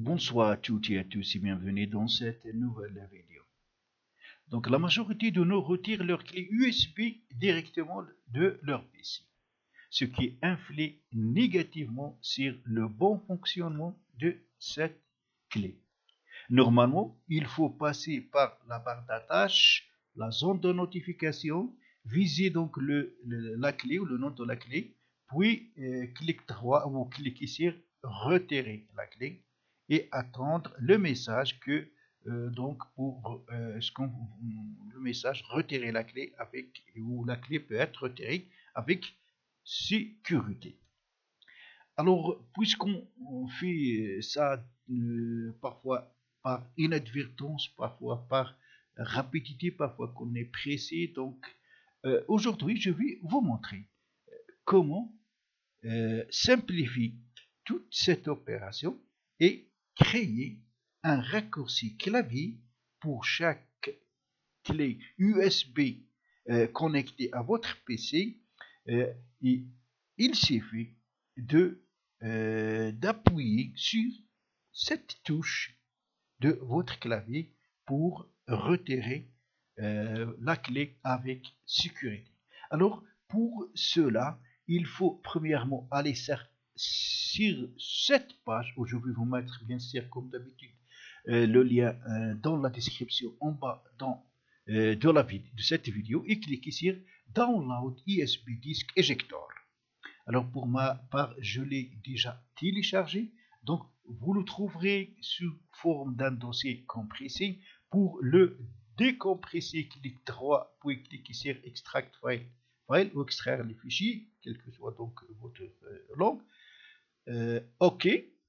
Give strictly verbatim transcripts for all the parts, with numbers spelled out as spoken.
Bonsoir à toutes et à tous et bienvenue dans cette nouvelle vidéo. Donc la majorité de nous retirent leur clé U S B directement de leur P C, ce qui influe négativement sur le bon fonctionnement de cette clé. Normalement, il faut passer par la barre d'attache, la zone de notification, viser donc le, le, la clé ou le nom de la clé, puis euh, clic droit ou cliquer sur retirer la clé et attendre le message que euh, donc pour euh, ce qu'on le message retirer la clé avec ou la clé peut être retirée avec sécurité. Alors puisqu'on fait ça euh, parfois par inadvertance, parfois par rapidité, parfois qu'on est pressé, donc euh, aujourd'hui je vais vous montrer comment euh, simplifier toute cette opération et créer un raccourci clavier pour chaque clé U S B euh, connectée à votre P C. Euh, et il suffit de euh, d'appuyer sur cette touche de votre clavier pour retirer euh, la clé avec sécurité. Alors pour cela, il faut premièrement aller sur cette page où je vais vous mettre bien sûr comme d'habitude euh, le lien euh, dans la description en bas dans, euh, de, la vid de cette vidéo et cliquez sur Download U S B Disk Ejector. Alors pour ma part, je l'ai déjà téléchargé, donc vous le trouverez sous forme d'un dossier compressé. Pour le décompresser, cliquez droit, puis cliquez sur Extract File, file ou extraire les fichiers, quelle que soit donc votre euh, langue. Euh, OK.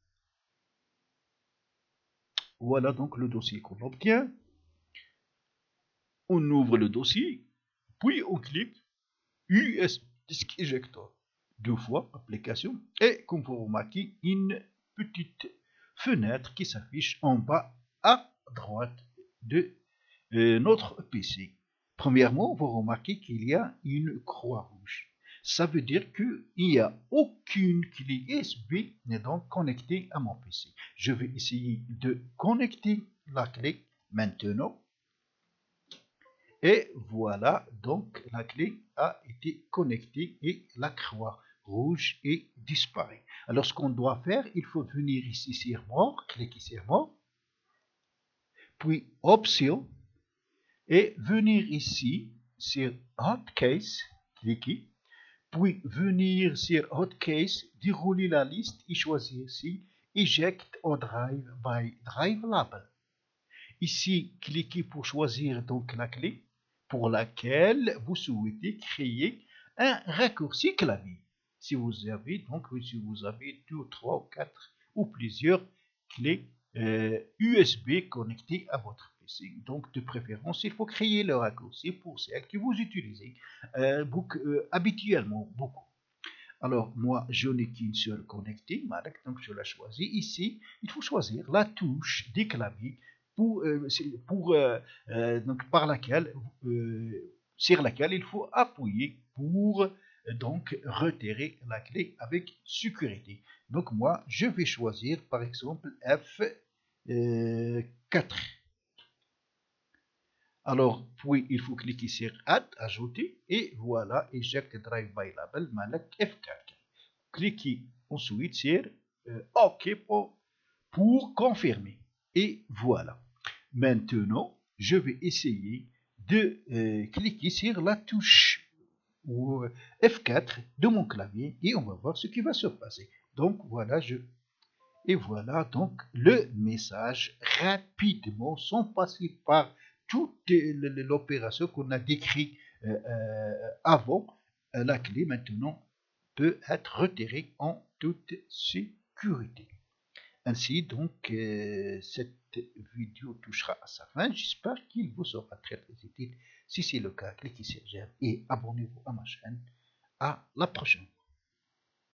Voilà donc le dossier qu'on obtient. On ouvre le dossier, puis on clique U S B Disk Ejector. Deux fois application et comme vous remarquez une petite fenêtre qui s'affiche en bas à droite de euh, notre P C. Premièrement, vous remarquez qu'il y a une croix rouge. Ça veut dire qu'il n'y a aucune clé U S B n'est donc connectée à mon P C. Je vais essayer de connecter la clé maintenant. Et voilà, donc la clé a été connectée et la croix rouge est disparue. Alors ce qu'on doit faire, il faut venir ici sur More, cliquer sur More, puis Options, et venir ici sur Hotkeys, cliquer, puis venir sur Hotkeys, dérouler la liste et choisir ici Eject or Drive by Drive Label. Ici, cliquez pour choisir donc la clé pour laquelle vous souhaitez créer un raccourci clavier. Si vous avez donc si vous avez deux, trois ou quatre ou plusieurs clés euh, U S B connectées à votre P C. Donc de préférence, il faut créer le raccourci pour celle que vous utilisez euh, beaucoup, euh, habituellement beaucoup. Alors moi, je n'ai qu'une seule connectée, donc je la choisis. Ici, il faut choisir la touche des claviers pour, euh, pour euh, euh, donc par laquelle euh, sur laquelle il faut appuyer pour euh, donc retirer la clé avec sécurité. Donc moi, je vais choisir par exemple F quatre. Alors, puis il faut cliquer sur Add, ajouter, et voilà, Eject Drive by Label, Malak F quatre. Cliquez ensuite sur euh, OK pour, pour confirmer. Et voilà. Maintenant, je vais essayer de euh, cliquer sur la touche ou, euh, F quatre de mon clavier et on va voir ce qui va se passer. Donc voilà, je et voilà donc le message rapidement sans passer par toute l'opération qu'on a décrite euh, euh, avant. La clé maintenant peut être retirée en toute sécurité. Ainsi donc euh, cette vidéo touchera à sa fin. J'espère qu'il vous sera très très utile. Si c'est le cas, cliquez sur j'aime et abonnez-vous à ma chaîne. À la prochaine.